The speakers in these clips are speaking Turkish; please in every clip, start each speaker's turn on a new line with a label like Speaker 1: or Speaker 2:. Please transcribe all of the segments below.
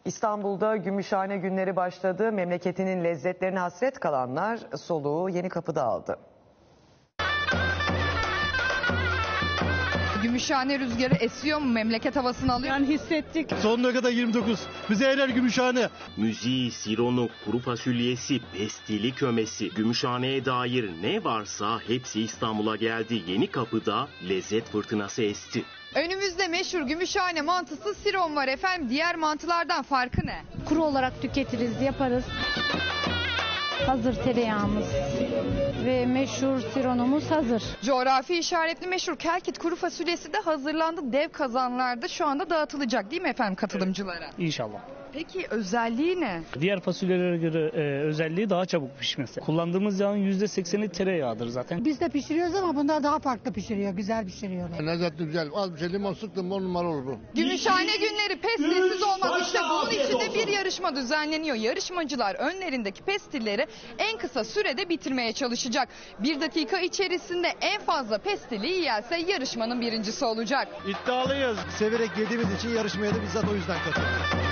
Speaker 1: İstanbul'da Gümüşhane günleri başladı. Memleketinin lezzetlerine hasret kalanlar soluğu Yenikapı'da aldı.
Speaker 2: Gümüşhane rüzgarı esiyor mu? Memleket havasını alıyor.
Speaker 3: Yani hissettik.
Speaker 4: Sonuna kadar 29. Bize erer Gümüşhane.
Speaker 5: Müziği, sironu, kuru fasulyesi, pestili kömesi, Gümüşhane'ye dair ne varsa hepsi İstanbul'a geldi. Yenikapı'da lezzet fırtınası esti.
Speaker 2: Önümüzde meşhur Gümüşhane mantısı siron var efendim. Diğer mantılardan farkı ne?
Speaker 3: Kuru olarak tüketiriz, yaparız. Hazır tereyağımız ve meşhur sironumuz hazır.
Speaker 2: Coğrafi işaretli meşhur Kelkit kuru fasulyesi de hazırlandı. Dev kazanlarda şu anda dağıtılacak değil mi efendim katılımcılara?
Speaker 6: İnşallah.
Speaker 2: Peki özelliği ne?
Speaker 6: Diğer fasulyelere göre özelliği daha çabuk pişmesi. Kullandığımız yağın %80'i tereyağıdır zaten.
Speaker 7: Biz de pişiriyoruz ama bunlar daha farklı pişiriyor, güzel pişiriyorlar.
Speaker 4: Lezzetli güzel. Az bir şey limon sıktım 10 numara olur bu.
Speaker 2: Gümüşhane günleri pestilsiz olmaz. İşte bunun için de bir yarışma düzenleniyor. Yarışmacılar önlerindeki pestilleri en kısa sürede bitirmeye çalışacak. 1 dakika içerisinde en fazla pestili yiyerse yarışmanın birincisi olacak.
Speaker 4: İddialıyız. Severek yediğimiz için yarışmaya da bizzat o yüzden katıldık.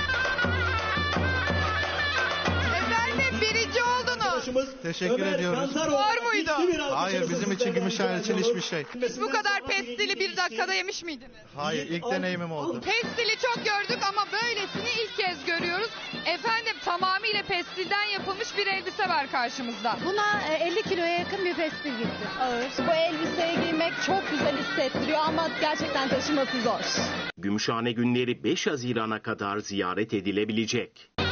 Speaker 2: Efendim birinci oldunuz.
Speaker 4: Teşekkür ediyoruz.
Speaker 2: Zor muydu?
Speaker 4: Hayır, bizim için Gümüşhane için hiçbir şey.
Speaker 2: Hiç bu kadar pestili 1 dakikada yemiş miydiniz?
Speaker 4: Hayır, ilk deneyimim oldu.
Speaker 2: Pestili çok gördük ama böylesini ilk kez görüyoruz. Efendim tamamıyla pestilden yapılmış bir elbise var karşımızda.
Speaker 3: Buna 50 kiloya yakın bir pestil gitti.
Speaker 8: Ağır. Bu elbiseyi giymek çok güzel hissettiriyor ama gerçekten taşıması zor.
Speaker 5: Gümüşhane günleri 5 Haziran'a kadar ziyaret edilebilecek.